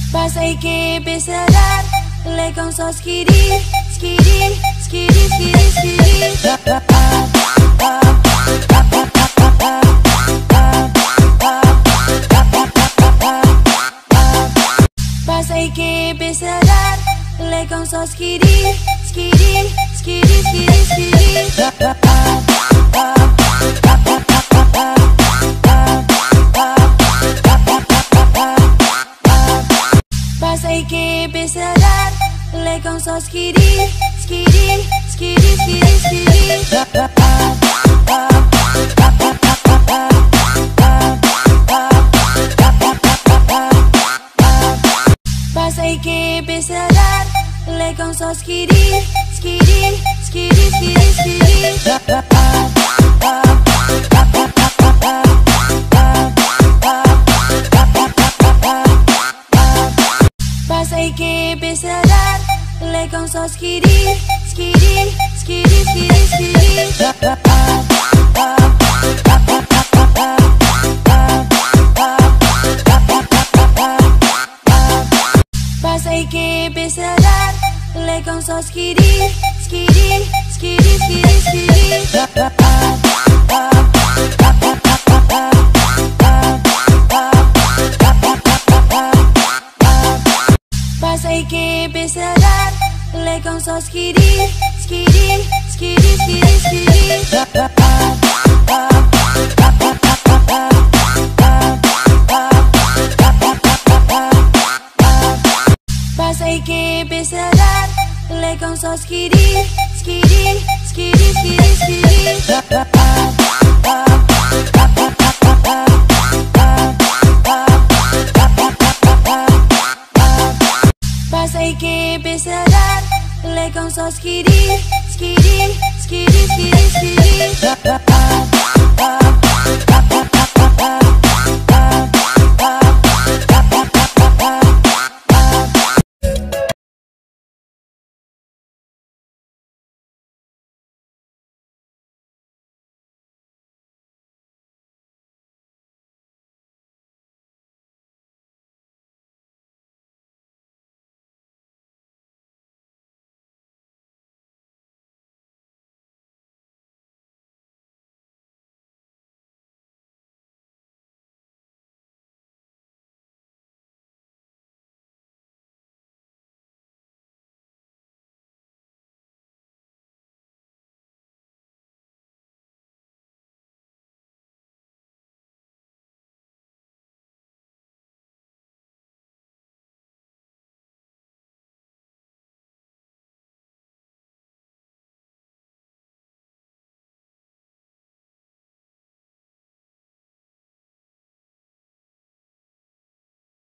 Passa e que empezará legal só skiri, skiri, skiri, skiri, skiri. Passa e que empezará legal só skiri, skiri, skiri, skiri, skiri. Passa e que empezará legal só skiri, skiri, skiri, skiri, skiri. Passa e que empezará legal só skiri, skiri, skiri, skiri, skiri. Passa e que empezará legal só skiri, skiri, skiri, skiri, skiri. Passa e que empezará legal só skiri, skiri, skiri, skiri, skiri. Passa e que empezará legal só skiri, skiri, skiri, skiri, skiri. Passa e que empezará legal só skiri, skiri, skiri, skiri, skiri. Passa e que empezará legal só skiri, skiri, skiri, skiri, skiri.